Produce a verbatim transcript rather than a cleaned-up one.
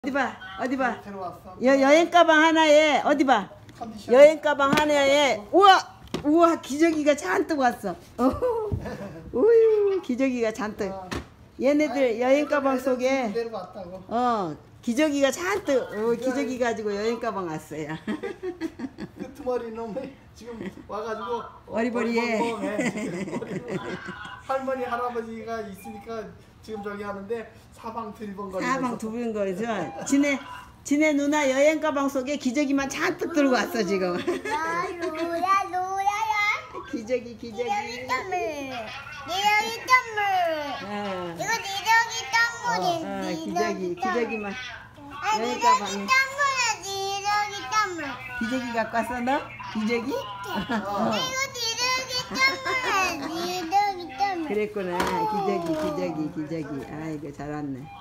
어디 봐, 어디 봐. 들어왔어. 여, 여행 가방 하나에, 어디 봐. 컨디션. 여행 가방 하나에, 우와! 우와, 기저귀가 잔뜩 왔어. 어후. 우유, 기저귀가 잔뜩. 얘네들 여행 가방 속에, 내려왔다고. 어, 기저귀가 잔뜩, 어, 기저귀 가지고 여행 가방 왔어요. 끄트머리 놈이 지금 와가지고 어리버리해. 어리버리해. 할머니 할아버지가 있으니까 지금 저기 하는데 사방 들이번거리면서 사방 두분 거죠. 지네, 지네 누나 여행 가방 속에 기저귀만 잔뜩 들고 왔어, 지금. 야, 로야, 로야야. 기저귀, 기저귀. 기저귀 땀물. 기저귀 땀물. 어, 이거 기저귀 땀물이. 어, 기저귀, 기저귀만. 아, 여행 기저귀 가방에. 땀물이야, 기저귀 땀물. 기저귀 갖고 왔어, 너? 기저귀? 이거 기저귀 땀물이야, 기저귀 땀물. 그랬구나. 기저귀, 기저귀, 기저귀. 아이고, 잘 왔네.